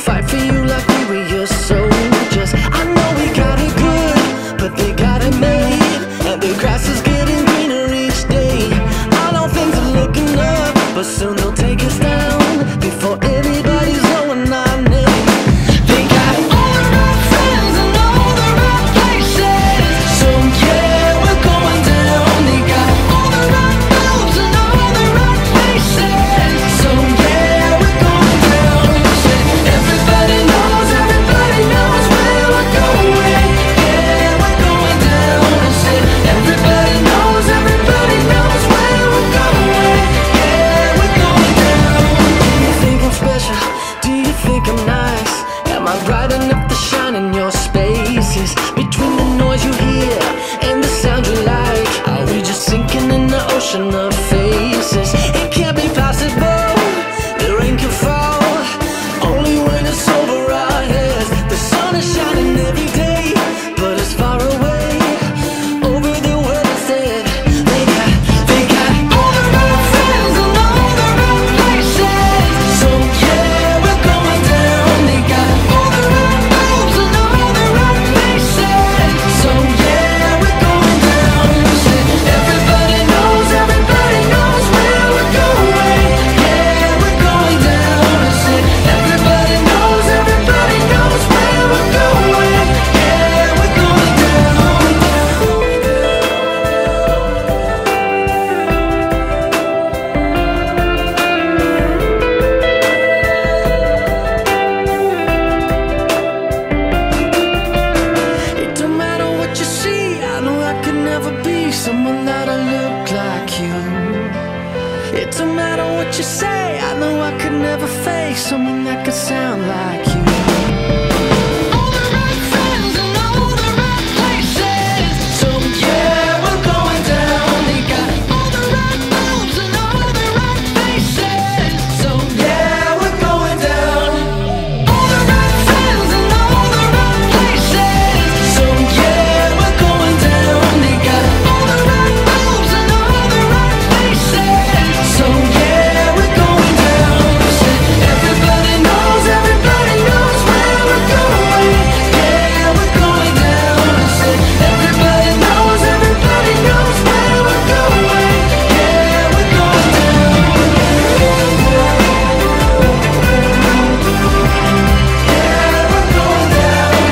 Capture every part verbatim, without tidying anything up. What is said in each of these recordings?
fight for you like we were your soldiers. I know we got it good, but they got it made, and the grass is getting greener each day. I know things are looking up, but soon they'll take us down before anybody's knowing our name. They got all the right friends and all the right places, so yeah, we're going down. They got all the right moves and all the right faces, so yeah, we're going down. Everybody knows, everybody knows where we're going. Yeah, we're going down. Everybody knows, everybody knows where we're going. Yeah, we're going down. Do you think I'm special? Do you think I'm nice? Am I bright enough to shine in your spaces? Between the noise you hear and the sound you like, are we just sinking in the ocean of faces? It can't be possible, the rain can fall only when it's over our heads. The sun is shining every day, but it's far away over the world instead. They got, they got all the right friends and all the right places, so yeah, we're going down. They got all the right moves and all the right faces, so yeah, we're going down. Everybody knows, everybody knows where we're going. Yeah, we're going down. Everybody knows, everybody knows where we're going. Yeah, we're going down. It don't matter what you see, I know I could never be someone that'll look like you. It don't matter what you say, I know I could never face someone that could sound like you. All the right friends and all the right places, so yeah, we're going down. They got all the right moves and all the right faces, so yeah, we're going down. All the right friends and all the right places, so yeah, we're going down. They got all the right moves and all the right faces, so yeah, we're going down. Everybody knows, everybody knows where we're going. Yeah, we're going down. Everybody knows, everybody knows where we're going. Yeah, we're going down. Yeah, we're going down.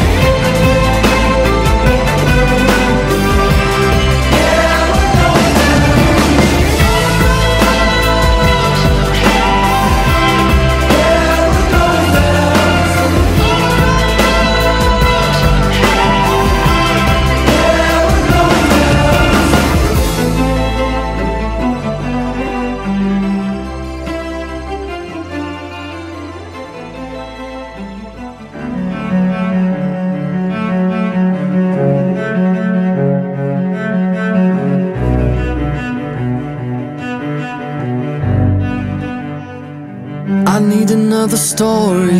I need another story,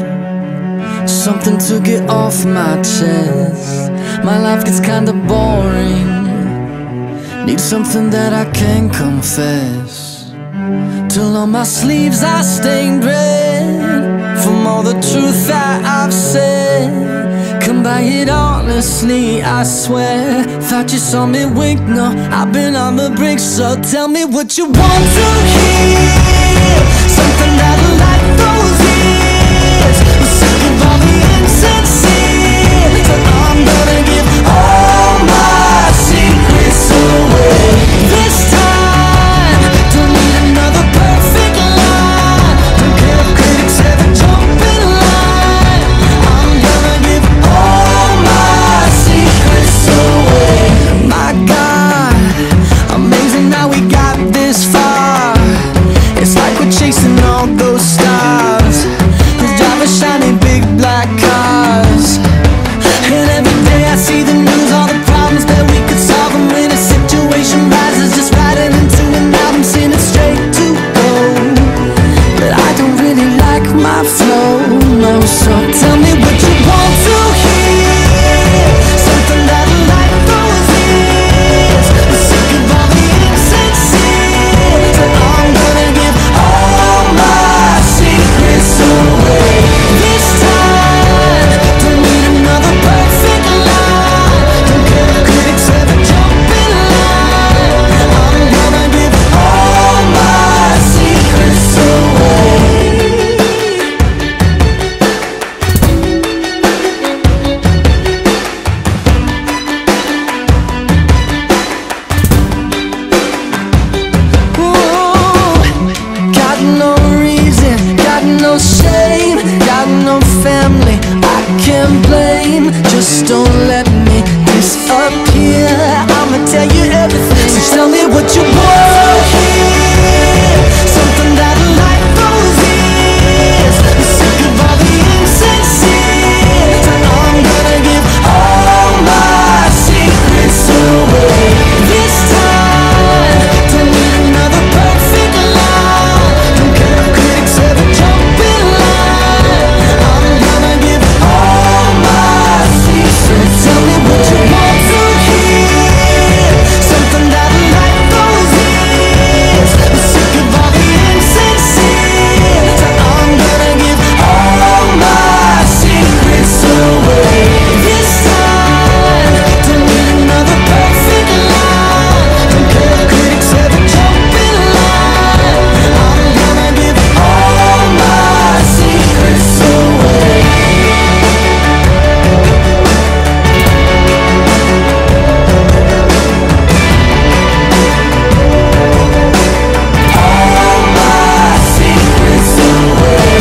something to get off my chest. My life gets kinda boring, need something that I can confess. Till on my sleeves I stained red from all the truth that I've said. Come by it honestly, I swear. Thought you saw me wink, no, I've been on the brink. So tell me what you want to hear, something that'll light those ears. I'm sick of all the insincere, so I'm gonna give all my secrets away. This time, don't need another perfect line. Don't care if critics ever jump in line. I'm gonna give all my secrets away. My God, amazing how we got this far. It's like we're chasing all those stars, who's driving shiny big black cars. And every day I see the news, all the problems that we could solve. And when a situation rises, just writing into an album, sing it straight to gold. But I don't really like my flow, no. So tell me what you want to hear, something that'll light those ears. I'm sick of all the insincere, so I'm gonna give all my secrets away. no reason, got no shame, got no family I can't blame. Just don't let me disappear. I'ma tell you everything, so tell me what you want here. Something that light those years. You're sick of all the insincere. So I'm gonna give all my secrets away. This time, don't need another perfect line. Don't care if critics ever jump in line. I'm gonna give all my secrets. Tell me what you want to hear. Something that light those years. I'm sick of all the insincere. So I'm gonna give all my secrets away. This time, don't need another perfect line. Don't care if critics ever jump in line. I'm gonna give all my secrets away. All my secrets away.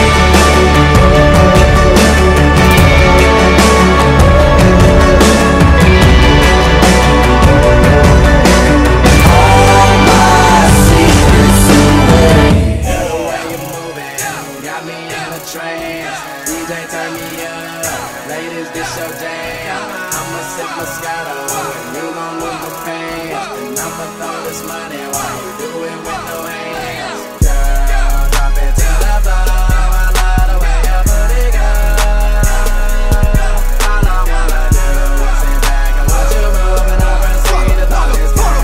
All my secrets away. The way you move it got me in a trance. D J turn me up, ladies this your jam. I'ma sip Moscato, you gon' move my pants. And I'ma throw this money while you do it with no hands. Girl, drop it to the floor, I love the way you put it, girl. All I wanna do is sit back and watch you move, and I proceed to throw this game.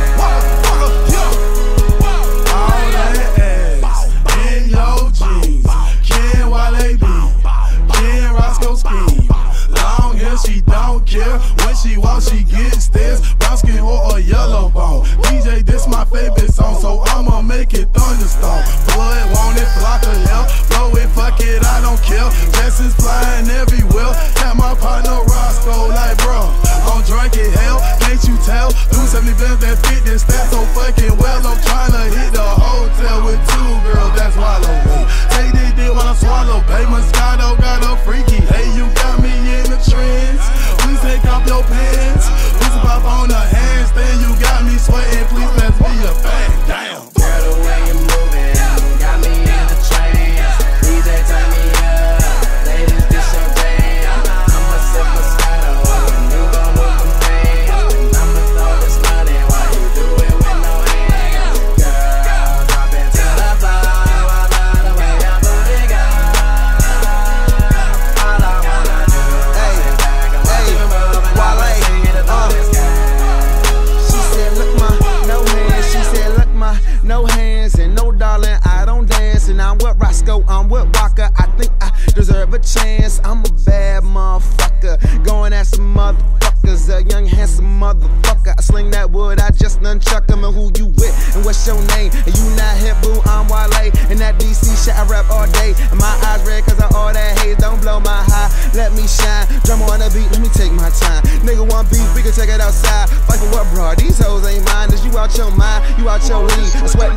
All that ass in your jeans. Ken Wale B, Ken Roscoe scheme. Long hair, she don't care. When she walks, she gets stares. Brown skin or a yellow bone. D J, this my favorite song, so I'ma make it thunderstorm. Blood, want it, block of hell. Blow it, fuck it, I don't care. Jessens flying everywhere. Got my partner Roscoe like, bro, I'm drunk as hell. Can't you tell? two seventy bands that fit this stat so fucking well. I'm tryna hit the hotel with two girls, that's wallow me. Take this dick while I swallow. Pay Moscato got a freaky. Hey, you got me in the trends. Please take off your pants. Please pop on the handstand. You got me sweating. Please let's be a fan. Damn. Girl, the way you move it got me in a trance. D J turn me up, ladies this your jam. I'ma sip Moscato, and you gon' move my pants. And I'ma throw this money while you do it with no hands. Girl, drop it to the floor, I love the way you put it, girl. All I wanna do is sit back and watch you move, and I proceed to throw this game. She said, look my no hands. She said, look my no hands. And no darling, I don't dance. And I'm with Roscoe, I'm with Walker. I think I deserve a chance. I'm a bad motherfucker, going at some motherfuckers. A young handsome motherfucker. I sling that wood, I just nunchuck 'em. And who you with? And what's your name? And you not hip, boo, I'm Wale. And that D C shit I rap all day. And my eyes red cause of all that haze. Don't blow my high, let me shine. Drum on the beat, let me take my time. Nigga want beef, we can take it outside. Fight for what, bro? These hoes ain't mine. Is you out your mind? You out your league? I sweat.